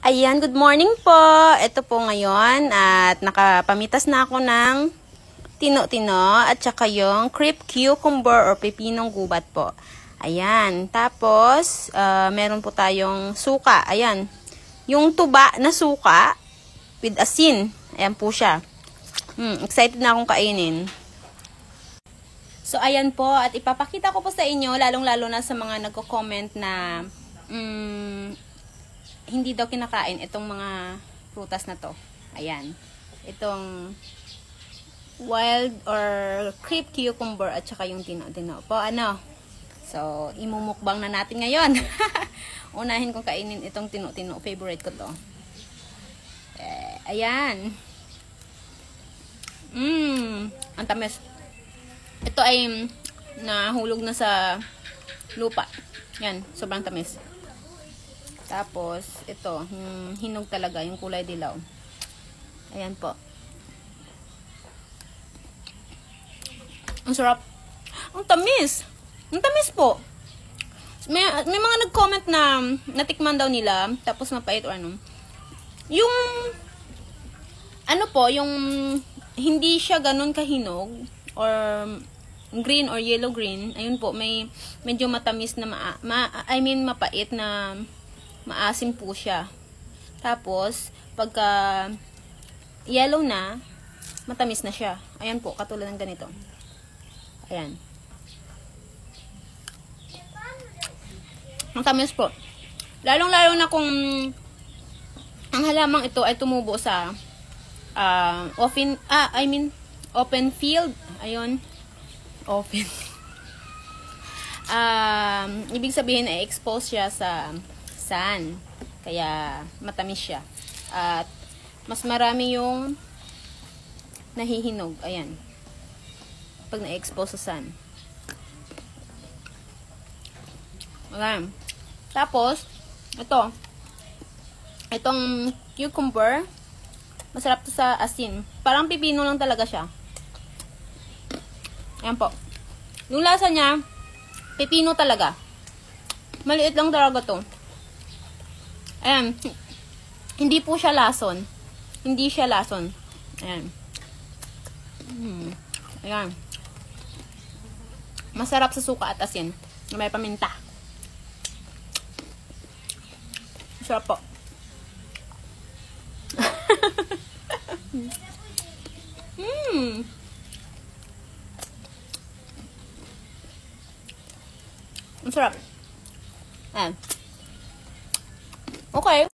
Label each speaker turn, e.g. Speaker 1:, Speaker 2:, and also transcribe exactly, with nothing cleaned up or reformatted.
Speaker 1: Ayan, good morning po. Ito po ngayon at nakapamitas na ako ng tino-tino at saka yung crepe cucumber or pepinong gubat po. Ayan, tapos uh, meron po tayong suka. Ayan, yung tuba na suka with asin. Ayan po siya. Hmm, excited na akong kainin. So, ayan po at ipapakita ko po sa inyo, lalong-lalo na sa mga nagko-comment na mm, hindi daw kinakain itong mga prutas na to. Ayan. Itong wild or crepe cucumber at saka yung tino-tino po. Ano? So, imumukbang na natin ngayon. Unahin kong kainin itong tino-tino. Favorite ko to. Eh, ayan. Mmm. Ang tamis. Ito ay nahulog na sa lupa. Yan. Sobrang tamis. Tapos, ito, hmm, hinog talaga, yung kulay dilaw. Ayan po. Ang sarap. Ang tamis. Ang tamis po. May, may mga nag-comment na natikman daw nila, tapos mapait or ano. Yung, ano po, yung hindi siya ganun kahinog, or green or yellow green, ayun po, may medyo matamis na, ma, ma, I mean, mapait na maasim po siya. Tapos, pagka yellow na, matamis na siya. Ayan po, katulad ng ganito. Ayan. Ang tamis po. Lalong-lalo na kung ang halamang ito ay tumubo sa uh, open, ah, I mean, open field. Ayun. Open. um, ibig sabihin ay expose siya sa sun. Kaya matamis siya. At mas marami yung nahihinog. Ayan. Pag na-expose sa sun. Ayan. Tapos, ito. Itong cucumber, masarap to sa asin. Parang pipino lang talaga siya. Ayan po. Yung lasa niya, pipino talaga. Maliit lang talaga to. Ayan. Hindi po siya lason. Hindi siya lason. Ayan. Hmm. Ayan. Masarap sa suka at asin. May paminta. Masarap po. Hmm. Masarap. Ayan. Okay.